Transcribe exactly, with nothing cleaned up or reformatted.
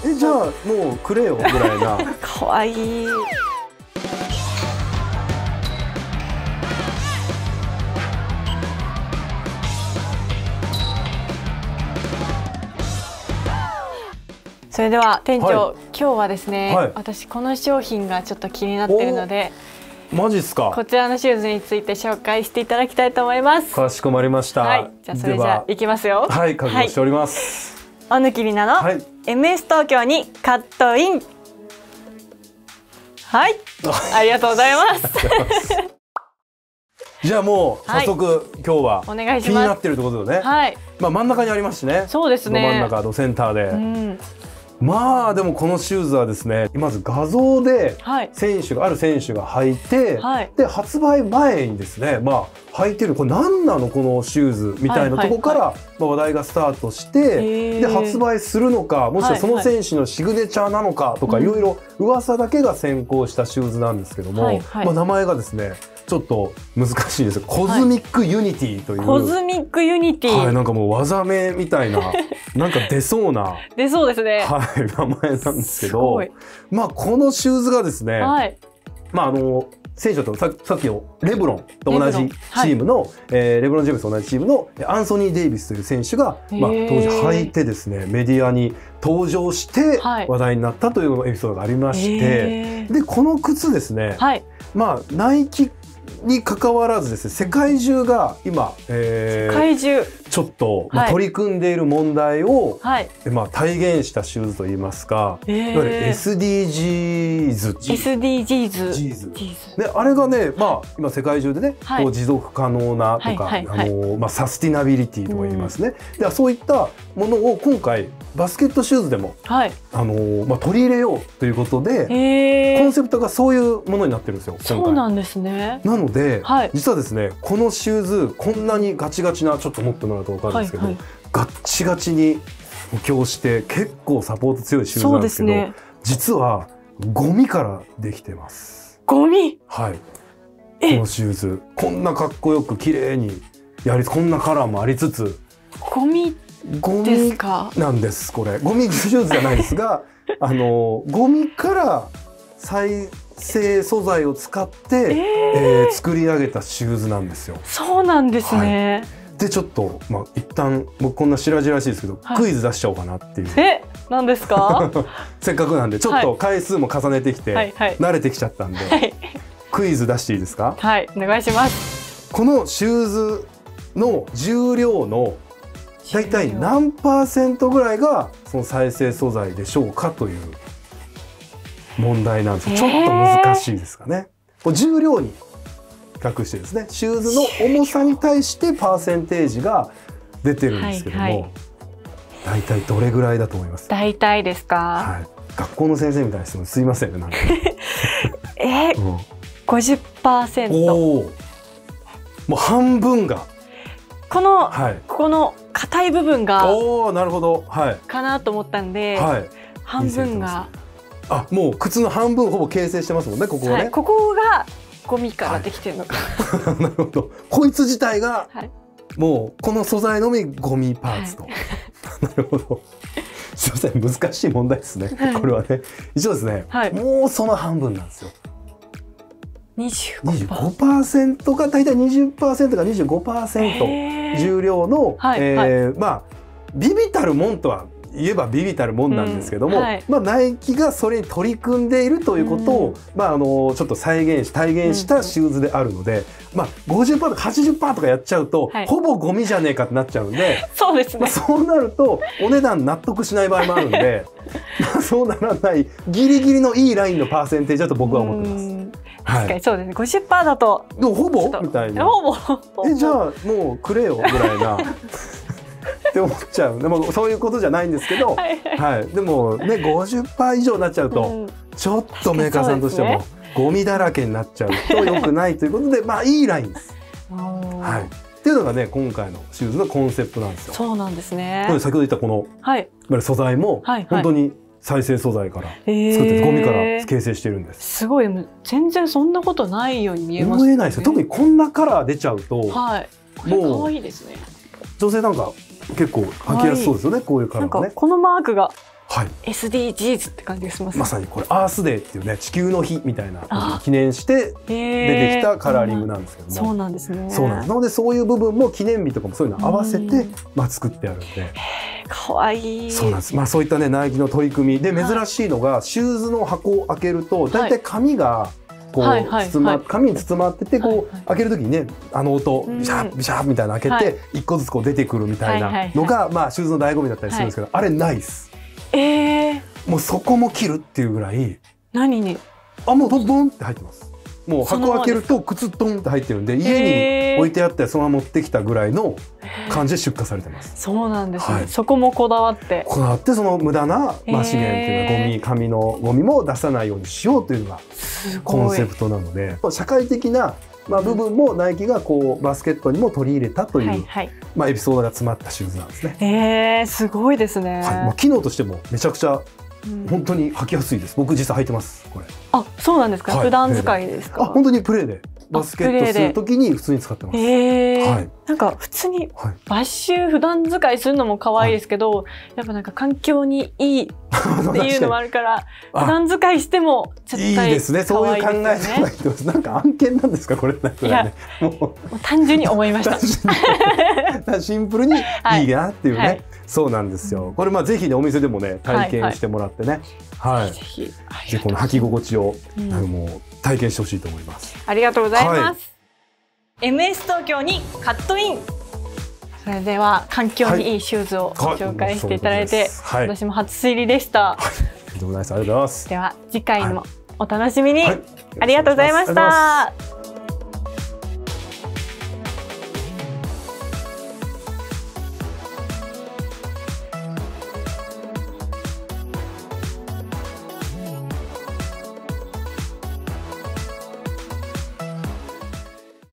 え、じゃあもうくれよぐらいな。 かわいい。それでは店長、はい、今日はですね、はい、私この商品がちょっと気になっているので、 マジっすか。 こちらのシューズについて紹介していただきたいと思います。 かしこまりました。 はい、じゃあそれじゃあいきますよ。 はい、覚悟しております。 小貫里奈の エムエス 東京にカットイン。はい、ありがとうございます。 じゃあもう早速、はい、今日はお願いします。 気になってるってことでね。はい。まあ真ん中にありますしね。 そうですね。 ど真ん中、どセンターで。うん、まあでもこのシューズはですね、まず画像で選手が、はい、ある選手が履いて、はい、で発売前にですね、まあ履いてるこれ何なのこのシューズみたいなとこから話題がスタートして、で発売するのか、もしくはその選手のシグネチャーなのかとか、いろいろ噂だけが先行したシューズなんですけども、はいはい、まあ名前がですね。ちょっと難しいです。コズミックユニティという、はい、 コズミックユニティ、 はい、なんかもう技名みたいななんか出そうな出そうですね、 はい、名前なんですけど、まあこのシューズがですね、はい、まああの選手と さ, さっきのレブロンと同じチームの レ,、はいえー、レブロン・ジェームスと同じチームのアンソニー・デイビスという選手が、まあ、当時履いてですねメディアに登場して話題になったというエピソードがありまして、でこの靴ですね、はい、まあナイキに関わらずですね、世界中が今、えー、世界中ちょっと、まあ、取り組んでいる問題を、はい、まあ、体現したシューズといいますか、えー、いわゆる エスディージーズエスディージーズ ジーズであれがね、まあ、今世界中でね、はい、こう持続可能なとか、はいはいはい、あのまあ、サスティナビリティとか言いますね、うん、でそういったものを今回バスケットシューズでも、はい、あのまあ、取り入れようということで、えー、コンセプトがそういうものになってるんですよ。 そうなんですね。 なので、はい、実はですねこのシューズこんなにガチガチな、ちょっと持ってもらうと分かるんですけど、はいはい、ガッチガチに補強して結構サポート強いシューズなんですけど、ね、実はゴミからできてます。 ゴミ、 はい、このシューズこんなかっこよく綺麗にやり、こんなカラーもありつつ、 ゴミゴミなんです。これゴミシューズじゃないですがあのゴミから再生素材を使って、えーえー、作り上げたシューズなんですよ。 そうなんですね、はい、 でちょっと、まあ、一旦僕こんな白々しいですけど、はい、クイズ出しちゃおうかなっていう。 え、何ですかせっかくなんでちょっと回数も重ねてきて、はい、慣れてきちゃったんで、はい、クイズ出していいですか。 はい、お願いします。 このシューズの重量のだいたい何パーセントぐらいがその再生素材でしょうかという問題なんです。えー、ちょっと難しいですかね。これ重量に比較してですね、シューズの重さに対してパーセンテージが出てるんですけども、はいはい、だいたいどれぐらいだと思います？ だいたいですか、 はい、学校の先生みたいな質問すいませんねなんかえーうん、ごじゅっパーセント。おー、 もう半分がこの、はい、ここの硬い部分がおー、なるほど、はい、 かなと思ったんで、はい、半分があ、もう靴の半分ほぼ形成してますもんね、ここはね、はい、 ここがゴミからできてるのか、 はい、なるほど、こいつ自体が、はい、もうこの素材のみゴミパーツと、はい、なるほど、すいません、難しい問題ですね、はい、これはね一応ですね、はい、もうその半分なんですよ。にじゅうごパーセント がだいたい にじゅっパーセント が にじゅうごパーセント 重量の、はい、えーはい、まあ微々たるもんとは言えば微々たるもんなんですけども、うんはい、まあ、ナイキがそれに取り組んでいるということを、うん、まあ、あのちょっと再現し体現したシューズであるので、うん、まあ、ごじゅっパーセント とか はちじゅっパーセント とかやっちゃうと、はい、ほぼゴミじゃねえかってなっちゃうんでそうですね、 まあ、そうなるとお値段納得しない場合もあるんでまあそうならないギリギリのいいラインのパーセンテージだと僕は思ってます。 確かにそうですね、ごじゅっパーセント だとでもほぼみたいな、 ほぼえじゃあもうくれよぐらいなって思っちゃう。でもそういうことじゃないんですけど、はい、はいはい、でもね ごじゅっパーセント 以上になっちゃうと、うん、ちょっとメーカーさんとしてもゴミだらけになっちゃうと良くないということでまあいいラインです。はい、っていうのがね今回のシューズのコンセプトなんですよ。 そうなんですね。 先ほど言ったこの、はい、素材も本当に再生素材から作って、えー、ゴミから形成してるんです。 すごい、全然そんなことないように見えますね。 思えないですよ。特にこんなカラー出ちゃうと、 はい、これ可愛いですね。 女性なんか結構履きやすそうですよね、はい、こういうカラーね。 なんかこのマークがはい、 エスディージーズ って感じがします。 まさにこれアースデーっていうね地球の日みたいな記念して出てきたカラーリングなんですけども、 そうなんですね。 そうなんです。なのでそういう部分も記念日とかもそういうの合わせてまあ作ってあるんで、 かわいい。 そうなんです。まあそういったねナイキの取り組みで珍しいのが、シューズの箱を開けるとだいたい紙がこう包ま紙に包まってて、こう開ける時にねあの音ビシャービシャーみたいな開けて一個ずつこう出てくるみたいなのがまあシューズの醍醐味だったりするんですけど、あれないです。 ええ。 もうそこも切るっていうぐらい。 何に？ あ、もうドンって入ってます。もう箱開けると靴ドンって入ってるんで、家に置いてあってそのまま持ってきたぐらいの感じで出荷されてます。 そうなんですね、はい、そこもこだわってこだわってその無駄な、まあ、資源っていうかゴミ紙のゴミも出さないようにしようというのがコンセプトなので、社会的なまあ部分もナイキがこうバスケットにも取り入れたという、はいはい、まあエピソードが詰まったシューズなんですね。 えー、すごいですね。 はい、まあ、機能としてもめちゃくちゃ本当に履きやすいです。僕実際履いてますこれ。 あ、そうなんですか。はい、普段使いですか。 あ、本当にプレーでバスケットするときに普通に使ってます。 えーはい、なんか普通にバッシュ普段使いするのも可愛いですけど、はい、やっぱなんか環境にいいっていうのもあるから普段使いしても絶対いいですね。そういう考え方がいいです。なんか案件なんですかこれ。なんかね、いやもう単純に思いました。 シンプルにいいなっていうね。はいはい、そうなんですよ。これまあぜひねお店でもね体験してもらってね、はい、ぜひこの履き心地を、うん、もう体験してほしいと思います。 ありがとうございます。はい、エムエス 東京にカットイン。それでは環境にいいシューズをご紹介していただいて、はい、私も初入りでした。 はい、ありがとうございます。ありがとうございます。 では次回もお楽しみに。はい、ありがとうございました。